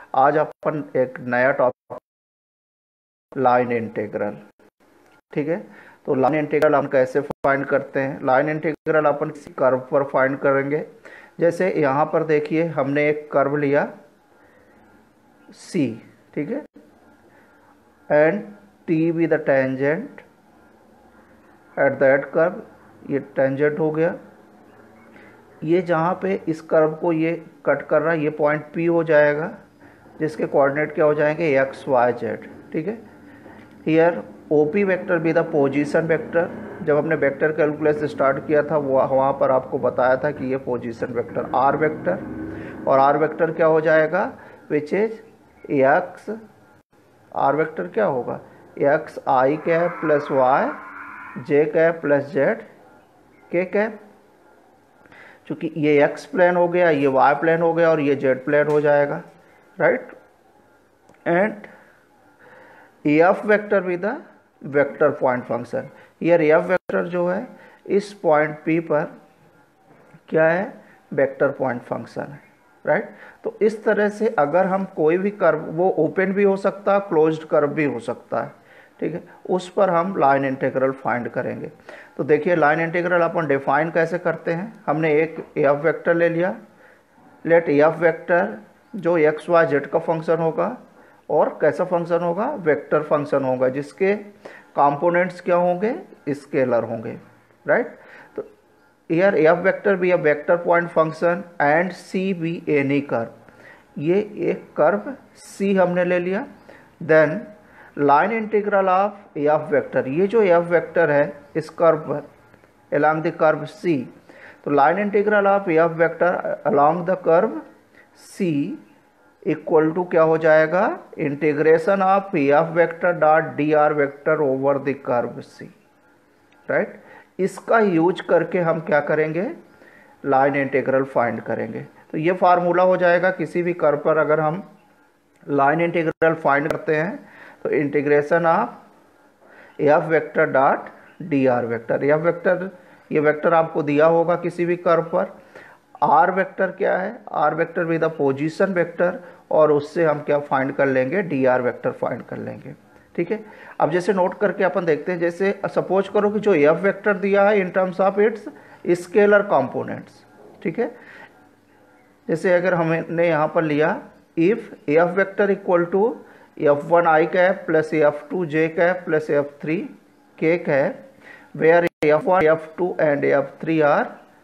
आज अपन एक नया टॉपिक, लाइन इंटीग्रल। ठीक है, तो लाइन इंटीग्रल हम कैसे फाइंड करते हैं? लाइन इंटीग्रल अपन किसी कर्व पर फाइंड करेंगे। जैसे यहाँ पर देखिए, हमने एक कर्व लिया C, ठीक है, and T be the tangent at that curve, ये टेंजेंट हो गया। ये जहाँ पे इस कर्व को ये कट कर रहा है, ये पॉइंट P हो जाएगा, जिसके कोऑर्डिनेट क्या हो जाएंगे, x y z। ठीक है, here OP vector be the position vector. जब हमने वेक्टर कैलकुलस स्टार्ट किया था वहाँ पर आपको बताया था कि ये पोजीशन वेक्टर R वेक्टर, और R वेक्टर क्या हो जाएगा, which is x, R vector क्या होगा, x I cap plus y j cap plus z k cap. चूँकि ये x प्लेन हो गया, ये y प्लेन हो गया और ये z प्लेन हो जाएगा, right. And F vector with the vector point function. Here F vector जो है इस पॉइंट P पर क्या है, वेक्टर पॉइंट फंक्शन है, राइट। तो इस तरह से अगर हम कोई भी कर्व, वो ओपन भी हो सकता है, क्लोज्ड कर्व भी हो सकता है, ठीक है, उस पर हम लाइन इंटीग्रल फाइंड करेंगे। तो देखिए लाइन इंटीग्रल अपन डिफाइन कैसे करते हैं। हमने एक एफ वेक्टर ले लिया, लेट एफ वेक्टर जो एक्स वाई जेड का फंक्शन होगा और कैसा फंक्शन होगा, वेक्टर फंक्शन होगा, जिसके कंपोनेंट्स क्या होंगे, स्केलर होंगे, राइट। तो here F vector be a vector point function and C be any curve. ये एक कर्व सी हमने ले लिया। Then line integral of F vector, ये जो एफ वेक्टर है इस कर्व पर along द कर्व सी, तो line integral of F vector along the curve C equal to क्या हो जाएगा, integration of F vector dot D R vector over the curve C, right. इसका use करके हम क्या करेंगे, लाइन इंटीग्रल फाइंड करेंगे। तो ये फार्मूला हो जाएगा, किसी भी कर्व पर अगर हम लाइन इंटीग्रल फाइंड करते हैं तो integration of F vector dot D R vector. F vector, ये वेक्टर आपको दिया होगा किसी भी कर्व पर। आर वेक्टर क्या है, R vector with the position vector, और उससे हम क्या फाइंड कर लेंगे, डी आर वेक्टर फाइंड कर लेंगे, ठीक है। अब जैसे नोट करके अपन देखते हैं, जैसे सपोज करो कि जो एफ वेक्टर दिया है in terms of its scalar components, ठीक है। जैसे अगर हमने यहाँ पर लिया, if F vector equal to f1 i cap plus f2 j cap plus f3 k cap, where f1 f2 and f3 are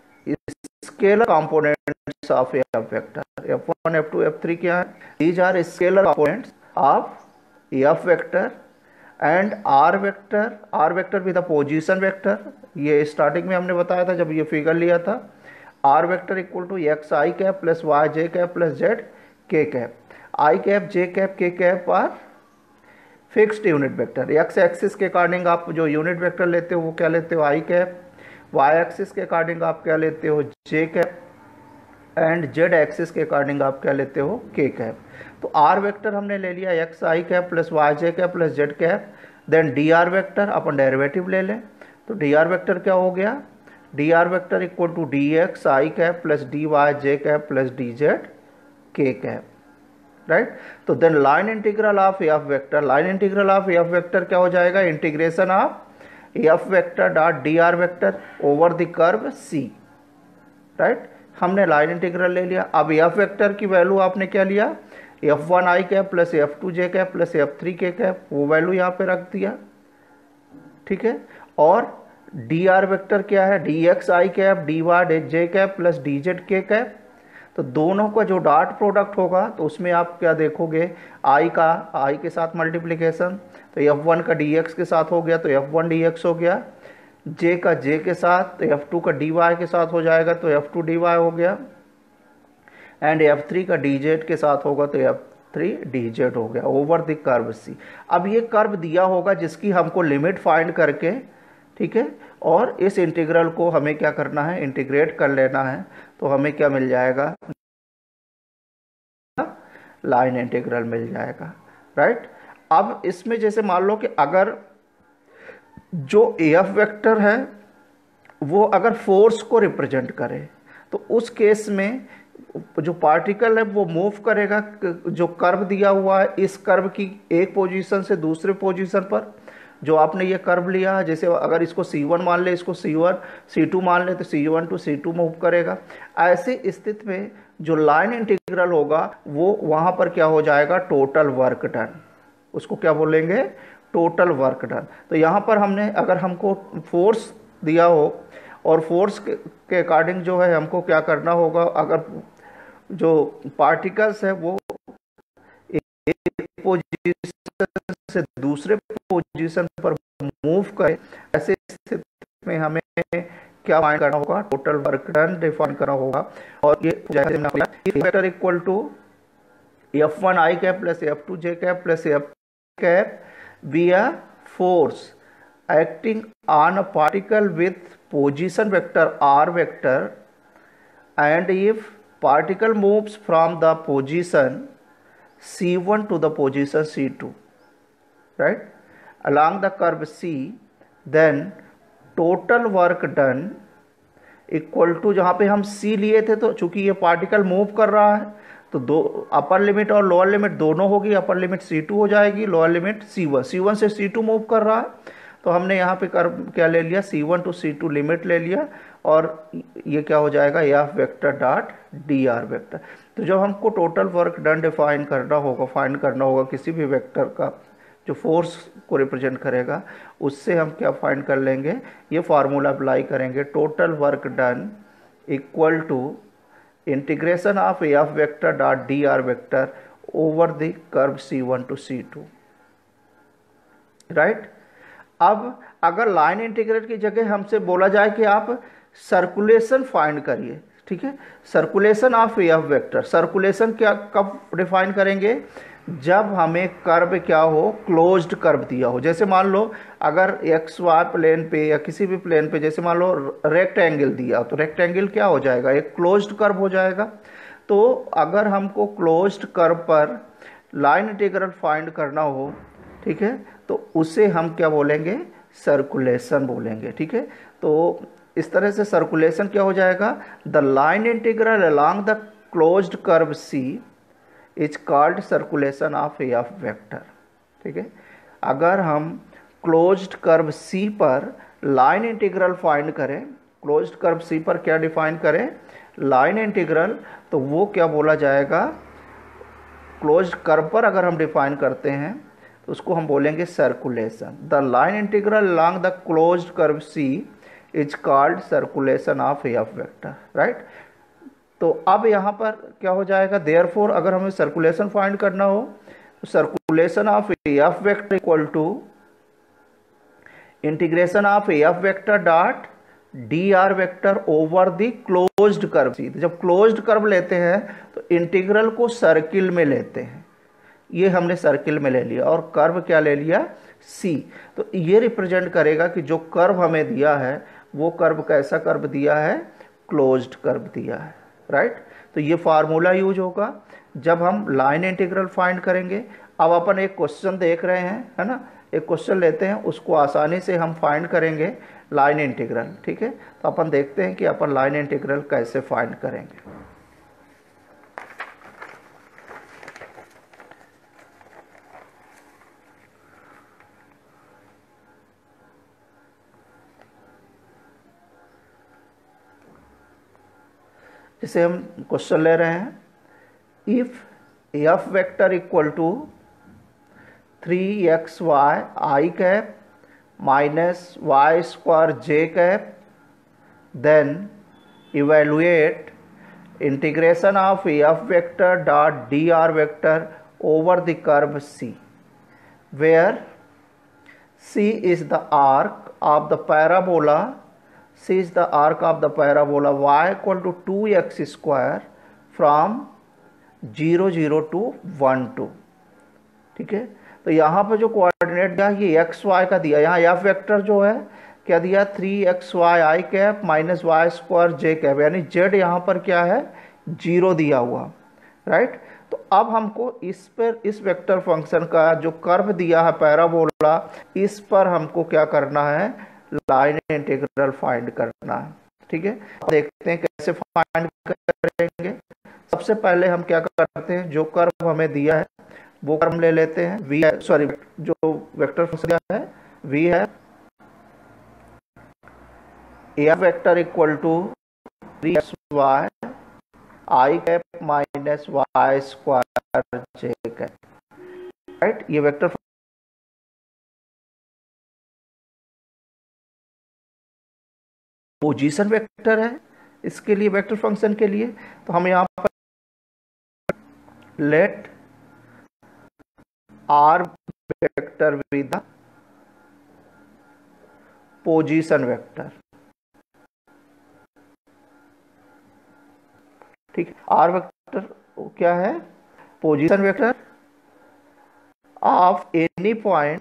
scalar components of F vector. f1 f2 f3 क्या है, these are scalar components of F vector and R vector, R vector with the position vector. ये starting में हमने बताया था जब ये figure लिया था। R vector equal to X I cap plus Y J cap plus Z के cap. I cap J cap K cap are fixed unit vector. X axis के अकॉर्डिंग आप जो यूनिट वेक्टर लेते हो वो क्या लेते हो, आई कैप। वाई एक्सिस के अकॉर्डिंग आप क्या लेते हो, J cap, and Z axis के अकॉर्डिंग आप क्या लेते हो, के कैप। तो आर वेक्टर हमने ले लिया X I cap plus Y J cap plus Z cap. Then D are vector अपन डेरिवेटिव ले लें, तो डी आर वेक्टर क्या हो गया, D are vector equal to D x I cap plus D Y J cap plus D Z के cap, right. तो then line integral of F vector, line integral of F vector क्या हो जाएगा, integration of F vector dot D R vector over the curve C, right. हमने line integral ले लिया। अब F vector की वैल्यू आपने क्या लिया, f1 i cap plus f2 j cap plus f3 k cap, वो वैल्यू यहाँ पे रख दिया, ठीक है। और डी आर वेक्टर क्या है, डी एक्स आई कैप डी वाई जे कैप प्लस डी जेड के कैप। तो दोनों का जो डॉट प्रोडक्ट होगा तो उसमें आप क्या देखोगे, आई का आई के साथ मल्टीप्लिकेशन, तो f1 का dx के साथ हो गया तो f1 dx हो गया, j का j के साथ तो f2 का dy के साथ हो जाएगा तो f2 dy हो गया, एंड f3 का dz के साथ होगा तो f3 dz हो गया ओवर द कर्व सी। अब ये कर्व दिया होगा जिसकी हमको लिमिट फाइंड करके, ठीक है, और इस इंटीग्रल को हमें क्या करना है, इंटीग्रेट कर लेना है। तो हमें क्या मिल जाएगा, लाइन इंटीग्रल मिल जाएगा, राइट। अब इसमें जैसे मान लो कि अगर जो एफ वेक्टर है वो अगर फोर्स को रिप्रेजेंट करे तो उस केस में जो पार्टिकल है वो मूव करेगा, जो कर्व दिया हुआ है इस कर्व की एक पोजीशन से दूसरे पोजीशन पर, जो आपने ये कर्व लिया है, जैसे अगर इसको C1 मान ले, इसको C1 C2 मान ले, तो C1 टू C2 मूव करेगा। ऐसी स्थिति में जो लाइन इंटीग्रल होगा वो वहाँ पर क्या हो जाएगा, टोटल वर्क डन, उसको क्या बोलेंगे, टोटल वर्क डन। तो यहाँ पर हमने, अगर हमको फोर्स दिया हो और फोर्स के अकॉर्डिंग जो है हमको क्या करना होगा, अगर जो पार्टिकल्स है वो एक पोजीशन से दूसरे पोजीशन पर मूव करे, ऐसे स्थिति में हमें क्या फाइंड करना होगा, टोटल वर्क डन डिफाइन करना होगा। और ये vector equal to F1 i cap plus F2 j cap plus F cap be a force acting on a particle with position vector r vector, and if particle moves from the position C1 to the position C2, right, along the curve C, then total work done equal to, जहाँ पे हम C लिए थे, तो चूंकि ये particle move कर रहा है तो दो अपर लिमिट और लोअर लिमिट दोनों होगी, अपर लिमिट C2 हो जाएगी, लोअर लिमिट C1 से C2 मूव कर रहा है, तो हमने यहाँ पे कर क्या ले लिया, C1 टू C2 लिमिट ले लिया, और ये क्या हो जाएगा, F vector dot dr vector. तो जब हमको टोटल वर्क डन डिफाइन करना होगा, फाइंड करना होगा किसी भी वेक्टर का जो फोर्स को रिप्रेजेंट करेगा, उससे हम क्या फाइंड कर लेंगे, ये फार्मूला अप्लाई करेंगे, total work done equal to integration of F vector dot dr vector over the curve C1 to C2, right. अब अगर लाइन इंटीग्रल की जगह हमसे बोला जाए कि आप सर्कुलेशन फाइंड करिए, ठीक है, circulation of F vector, circulation क्या कब डिफाइन करेंगे, जब हमें कर्व क्या हो, क्लोज्ड कर्व दिया हो। जैसे मान लो अगर एक्स वाई प्लेन पे या किसी भी प्लेन पे, जैसे मान लो रेक्टेंगल दिया, तो रेक्टेंगल क्या हो जाएगा, एक क्लोज्ड कर्व हो जाएगा। तो अगर हमको क्लोज्ड कर्व पर लाइन इंटीग्रल फाइंड करना हो, ठीक है, तो उसे हम क्या बोलेंगे, सर्कुलेशन बोलेंगे, ठीक है। तो इस तरह से सर्कुलेशन क्या हो जाएगा, the line integral along the closed curve C is called circulation of F vector, ठीक है। अगर हम क्लोज्ड कर्व सी पर लाइन इंटीग्रल फाइंड करें, क्लोज्ड कर्व सी पर क्या डिफाइन करें, लाइन इंटीग्रल, तो वो क्या बोला जाएगा, क्लोज्ड कर्व पर अगर हम डिफाइन करते हैं तो उसको हम बोलेंगे circulation. The line integral along the closed curve C is called circulation of F vector, right. तो अब यहाँ पर क्या हो जाएगा, देयरफॉर अगर हमें सर्कुलेशन फाइंड करना हो तो circulation of F vector equal to integration of F vector dot dr vector over the closed curve C. जब क्लोज्ड कर्व लेते हैं तो इंटीग्रल को सर्किल में लेते हैं, ये हमने सर्किल में ले लिया, और कर्व क्या ले लिया, C। तो ये रिप्रेजेंट करेगा कि जो कर्व हमें दिया है वो कर्व कैसा कर्व दिया है, क्लोज्ड कर्व दिया है, राइट। तो ये फार्मूला यूज होगा जब हम लाइन इंटीग्रल फाइंड करेंगे। अब अपन एक क्वेश्चन देख रहे हैं, है ना, एक क्वेश्चन लेते हैं, उसको आसानी से हम फाइंड करेंगे लाइन इंटीग्रल, ठीक है। तो अपन देखते हैं कि अपन लाइन इंटीग्रल कैसे फाइंड करेंगे। जैसे हम क्वेश्चन ले रहे हैं, if F vector equal to 3xy I cap minus Y square j cap, then evaluate integration of F vector dot dr vector over the curve C, where C is the arc of the parabola, C is the arc of the parabola y equal to 2x square from 0 0 to 1 2, ठीक है। तो यहाँ पर जो coordinate दिया ये x Y का दिया, यहाँ F वेक्टर जो है क्या दिया, 3xy I cap minus Y square j cap, यानी z यहाँ पर क्या है, 0 दिया हुआ, राइट। तो अब हमको इस पर, इस वेक्टर फंक्शन का जो कर्व दिया है पैराबोला, इस पर हमको क्या करना है, लाइन इंटीग्रल फाइंड करना है, ठीक है। देखते हैं कैसे फाइंड करेंगे। सबसे पहले हम क्या करते हैं, जो कर्व हमें दिया है वो कर्व ले लेते हैं, वी है, सॉरी जो वेक्टर फंक्शन दिया है वी है F vector equal to 3xy i cap minus Y square j cap, right. ये वेक्टर पोजीशन वेक्टर है इसके लिए, वेक्टर फंक्शन के लिए। तो हम यहाँ पर let r vector with the position vector, ठीक। आर वेक्टर क्या है, position vector of any point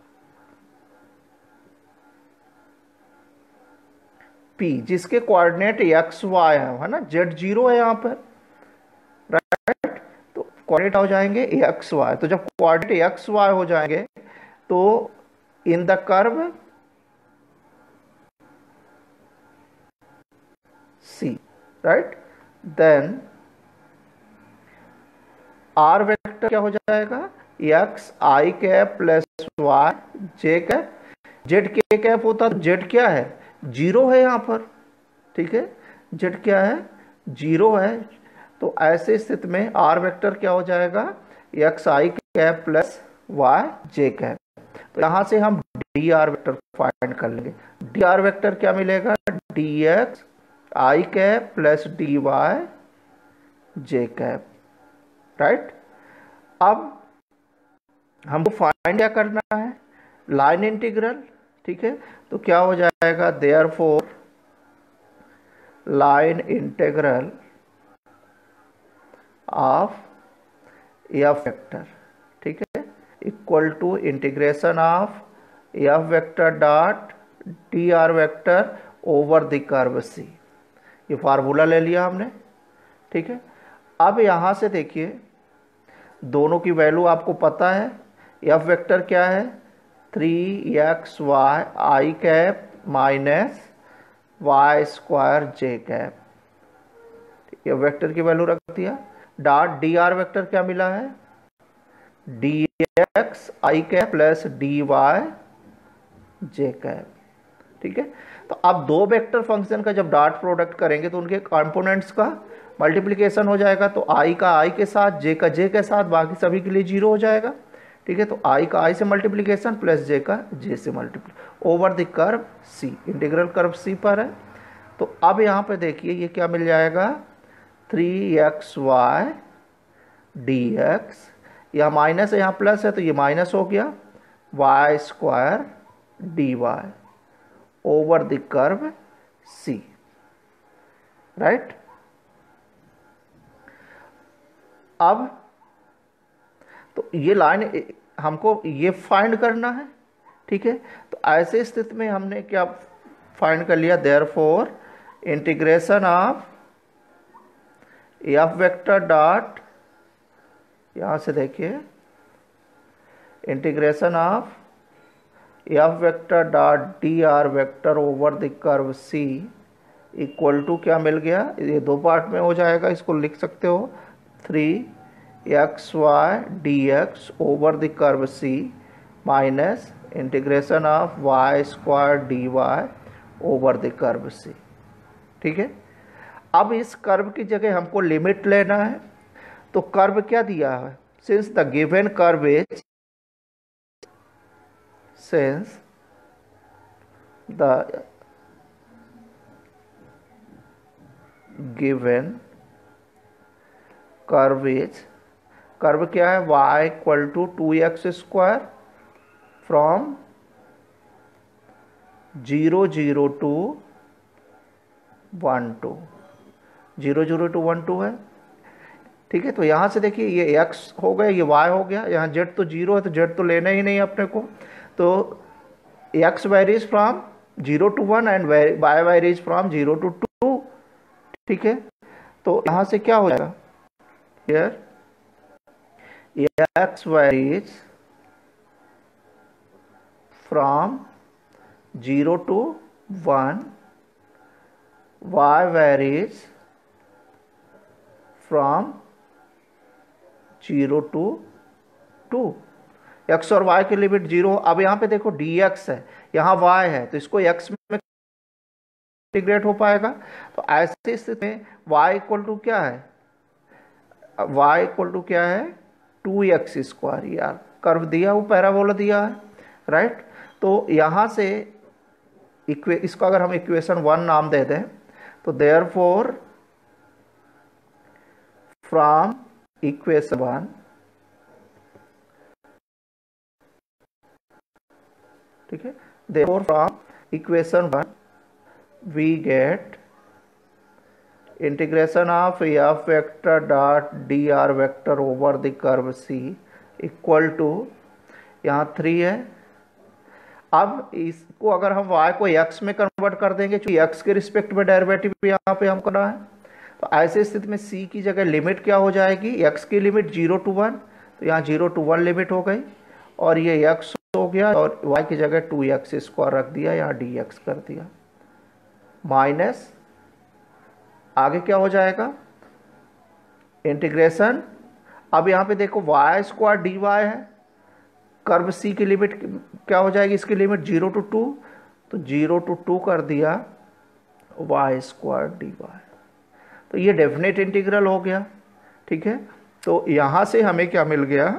P जिसके कोऑर्डिनेट एक्स वाई है ना, जेड जीरो है यहाँ पर, राइट। तो कोऑर्डिनेट हो जाएंगे एक्स वाई, तो जब कोऑर्डिनेट एक्स वाई हो जाएंगे तो in the curve C, right, then r vector क्या हो जाएगा, एक्स आई कैप प्लस वाई जे कैप, जेड के कैप होता तो जेड क्या है, जीरो है यहाँ पर, ठीक है, जेड क्या है, जीरो है। तो ऐसे स्थिति में आर वेक्टर क्या हो जाएगा, एक्स आई कैप प्लस वाई जे कैप। तो यहाँ से हम डी आर वेक्टर फाइंड कर लेंगे। डी आर वेक्टर क्या मिलेगा, डी एक्स आई कैप प्लस डी वाई जे कैप, राइट। अब हमको फाइंड क्या करना है, लाइन इंटीग्रल, ठीक है। तो क्या हो जाएगा, therefore line integral of F vector, ठीक है, equal to integration of F vector dot D R vector over the curve C. ये फार्मूला ले लिया हमने, ठीक है। अब यहाँ से देखिए दोनों की वैल्यू आपको पता है, एफ वेक्टर क्या है 3xy i cap minus Y square j cap, ये वेक्टर की वैल्यू रख दिया। डॉट डी आर वेक्टर क्या मिला है, डी एक्स आई कैप प्लस डी वाई जे कैप, ठीक है। तो अब दो वेक्टर फंक्शन का जब डॉट प्रोडक्ट करेंगे तो उनके कंपोनेंट्स का मल्टीप्लिकेशन हो जाएगा, तो आई का आई के साथ, जे का जे के साथ, बाकी सभी के लिए जीरो हो जाएगा, ठीक है। तो आई का आई से मल्टीप्लिकेशन प्लस जे का जे से multiply over the curve C, integral curve C पर है। तो अब यहाँ पे देखिए ये क्या मिल जाएगा, 3xy dx, यह माइनस है यहाँ प्लस है तो ये माइनस हो गया, y square d y over the curve C, right. अब तो ये लाइन हमको ये फाइंड करना है, ठीक है। तो ऐसे स्थिति में हमने क्या फाइंड कर लिया, therefore integration of F vector dot, यहां से देखिए integration of F vector dot D R vector over the curve C equal to क्या मिल गया, ये दो पार्ट में हो जाएगा, इसको लिख सकते हो 3xy dx over the curve C minus integration of y square d y over the curve C, ठीक है। अब इस कर्व की जगह हमको लिमिट लेना है, तो कर्व क्या दिया है, since the given curve is, since the given curve is, curve क्या है, y इक्वल टू 2x स्क्वायर फ्रॉम 0 0 टू 1 2, 0 0 टू 1 2 है, ठीक है। तो यहाँ से देखिए ये x हो गया, ये y हो गया, यहाँ z तो 0 है तो z तो लेना ही नहीं अपने को, तो x varies from 0 to 1 and y varies from 0 to 2, ठीक है। तो यहाँ से क्या हो जाएगा, here x varies from 0 to 1, y varies from 0 to 2। X और वाई की लिमिट 0। अब यहाँ पे देखो dx है, यहाँ y है, तो इसको x में इंटीग्रेट हो पाएगा। तो ऐसी स्थिति में y इक्वल टू क्या है, y इक्वल टू क्या है 2x स्क्वायर। यार कर्व दिया, वो पैराबोला दिया है, राइट। तो यहाँ से इसको अगर हम इक्वेशन 1 नाम दे दें, तो देयरफॉर फ्रॉम इक्वेशन 1, ठीक है, therefore from equation 1 we get integration of F vector dot D R vector over the curve C equal to, यहाँ 3 है। अब इसको अगर हम y को x में कन्वर्ट कर देंगे, क्योंकि x के रिस्पेक्ट में डेरिवेटिव यहाँ पे हम करना है, तो ऐसे स्थिति में c की जगह लिमिट क्या हो जाएगी, x की लिमिट 0 to 1, तो यहाँ 0 to 1 लिमिट हो गई, और ये x हो गया, और y की जगह 2x स्क्वायर रख दिया, यहाँ dx कर दिया, माइनस आगे क्या हो जाएगा इंटीग्रेशन। अब यहाँ पे देखो y स्क्वायर dy है, कर्व सी की लिमिट क्या हो जाएगी, इसकी लिमिट 0 to 2, तो 0 to 2 कर दिया y स्क्वायर dy। तो ये डेफिनेट इंटीग्रल हो गया, ठीक है। तो यहाँ से हमें क्या मिल गया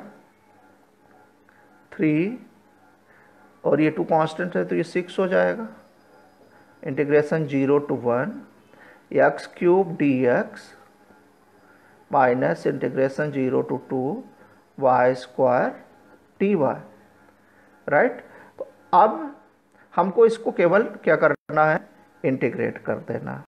3, और ये 2 कांस्टेंट है, तो ये 6 हो जाएगा। Integration 0 to 1 x cube dx minus integration 0 to 2 y square dy, right. तो अब हमको इसको केवल क्या करना है, इंटीग्रेट कर देना।